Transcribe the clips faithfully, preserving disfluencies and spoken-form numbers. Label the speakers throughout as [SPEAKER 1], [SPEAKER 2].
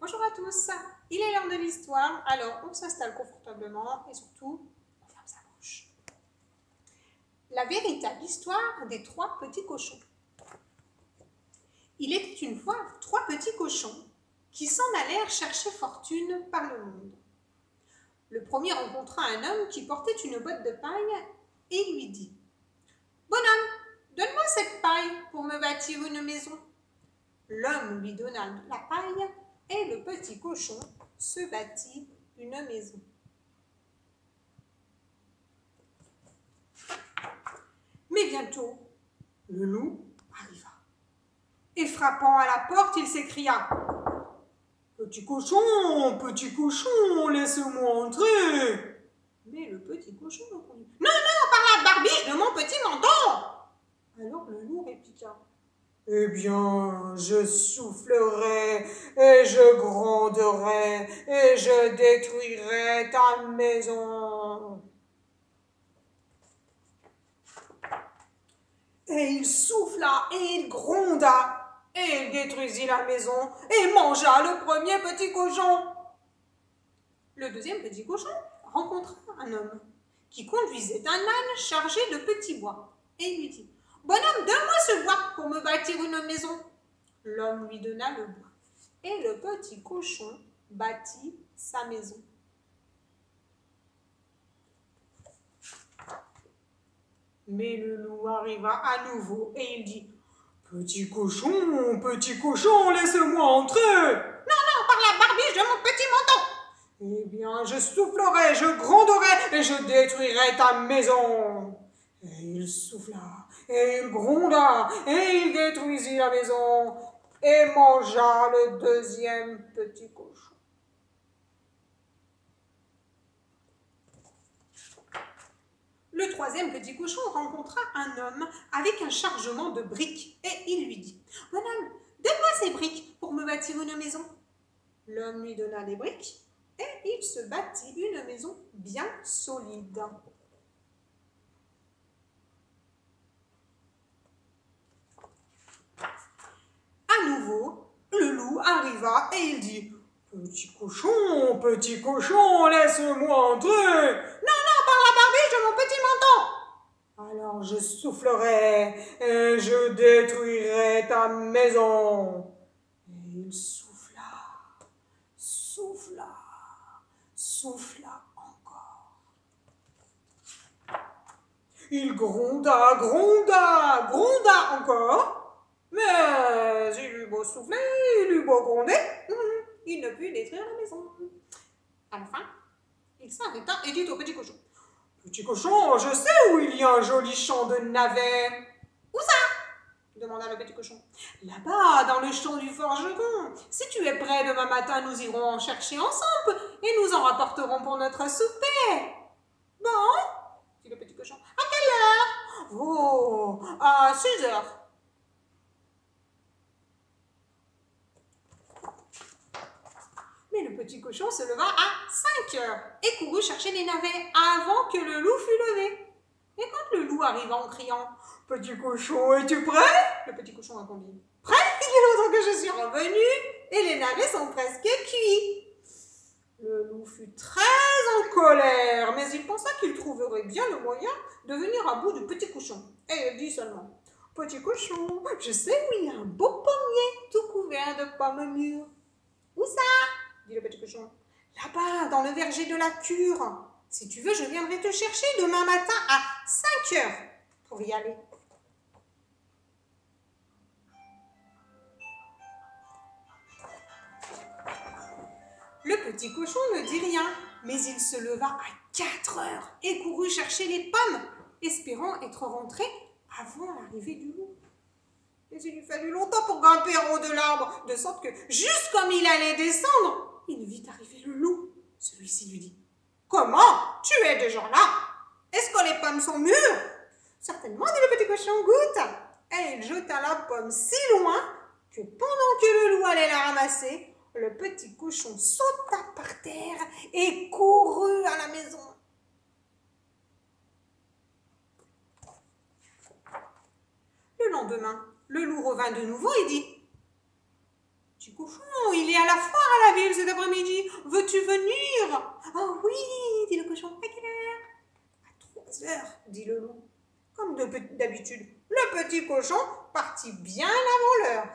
[SPEAKER 1] Bonjour à tous, il est l'heure de l'histoire, alors on s'installe confortablement et surtout, on ferme sa bouche. La véritable histoire des trois petits cochons. Il était une fois trois petits cochons qui s'en allèrent chercher fortune par le monde. Le premier rencontra un homme qui portait une botte de paille et lui dit « Bonhomme, donne-moi cette paille pour me bâtir une maison. » L'homme lui donna la paille et le petit cochon se bâtit une maison. Mais bientôt, le loup arriva. Et frappant à la porte, il s'écria « Petit cochon, petit cochon, laisse-moi entrer !» Mais le petit cochon répondit « Non, non, par la barbiche de mon petit menton !» Alors le loup répliqua « Eh bien, je soufflerai, et je gronderai, et je détruirai ta maison. » Et il souffla, et il gronda, et il détruisit la maison, et mangea le premier petit cochon. Le deuxième petit cochon rencontra un homme qui conduisait un âne chargé de petits bois, et il lui dit « Bonhomme, donne-moi ce bois pour me bâtir une maison. » L'homme lui donna le bois, et le petit cochon bâtit sa maison. Mais le loup arriva à nouveau, et il dit « Petit cochon, petit cochon, laisse-moi entrer. »« Non, non, par la barbiche de mon petit menton. »« Eh bien, je soufflerai, je gronderai, et je détruirai ta maison. » Et il souffla, et il gronda, et il détruisit la maison, et mangea le deuxième petit cochon. Le troisième petit cochon rencontra un homme avec un chargement de briques, et il lui dit « Bonhomme, donne-moi ces briques pour me bâtir une maison. » L'homme lui donna les briques, et il se bâtit une maison bien solide. À nouveau, le loup arriva et il dit « Petit cochon, petit cochon, laisse-moi entrer. »« Non, non, par la barbiche de mon petit menton. »« Alors je soufflerai et je détruirai ta maison. » Et il souffla, souffla, souffla encore. Il gronda, gronda, gronda encore. Mais il eut beau souffler, il eut beau gronder, il ne put détruire la maison. À la fin, il s'arrêta et dit au petit cochon « Petit cochon, je sais où il y a un joli champ de navets. »« Où ça ?» demanda le petit cochon. « Là-bas, dans le champ du forgeron. Si tu es prêt, demain matin, nous irons en chercher ensemble et nous en rapporterons pour notre souper. »« Bon, dit le petit cochon. À quelle heure ? » ?»« Oh, à six heures. » Mais le petit cochon se leva à cinq heures et courut chercher les navets avant que le loup fût levé. Et quand le loup arriva en criant « Petit cochon, es-tu prêt ?» Le petit cochon répondit « Prêt, il y a longtemps que je suis revenu et les navets sont presque cuits. » Le loup fut très en colère, mais il pensa qu'il trouverait bien le moyen de venir à bout du petit cochon. Et il dit seulement « Petit cochon, je sais où il y a un beau pommier tout couvert de pommes mûres. »« Où ça ?» dit le petit cochon. « Là-bas, dans le verger de la cure. Si tu veux, je viendrai te chercher demain matin à cinq heures pour y aller. » Le petit cochon ne dit rien, mais il se leva à quatre heures et courut chercher les pommes, espérant être rentré avant l'arrivée du loup. Mais il lui fallut longtemps pour grimper en haut de l'arbre, de sorte que, juste comme il allait descendre, il vit arriver le loup. Celui-ci lui dit « Comment? Tu es déjà là? Est-ce que les pommes sont mûres? »« Certainement, dit le petit cochon, goûte. » Et il jeta la pomme si loin que pendant que le loup allait la ramasser, le petit cochon sauta par terre et courut à la maison. Le lendemain, le loup revint de nouveau et dit « Petit cochon, il est à la foire à la ville cet après-midi. Veux-tu venir? Oh oui, dit le cochon. À quelle heure? À trois heures, dit le loup. Comme d'habitude, le petit cochon partit bien avant l'heure.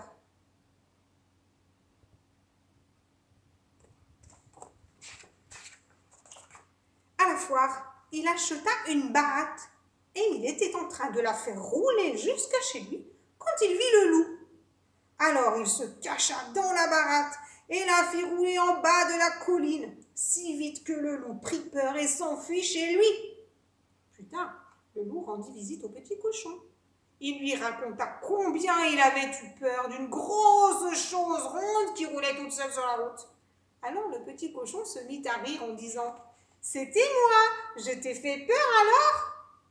[SPEAKER 1] À la foire, il acheta une baratte et il était en train de la faire rouler jusqu'à chez lui quand il vit le loup. Alors il se cacha dans la baratte et la fit rouler en bas de la colline, si vite que le loup prit peur et s'enfuit chez lui. Plus tard, le loup rendit visite au petit cochon. Il lui raconta combien il avait eu peur d'une grosse chose ronde qui roulait toute seule sur la route. Alors le petit cochon se mit à rire en disant « C'était moi, je t'ai fait peur alors ?»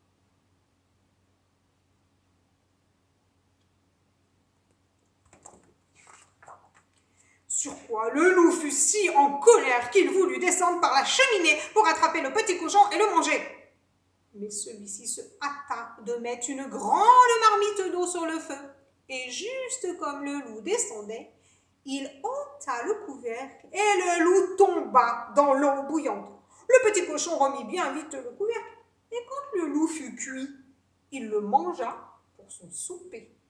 [SPEAKER 1] Sur quoi le loup fut si en colère qu'il voulut descendre par la cheminée pour attraper le petit cochon et le manger. Mais celui-ci se hâta de mettre une grande marmite d'eau sur le feu. Et juste comme le loup descendait, il ôta le couvercle et le loup tomba dans l'eau bouillante. Le petit cochon remit bien vite le couvercle. Et quand le loup fut cuit, il le mangea pour son souper.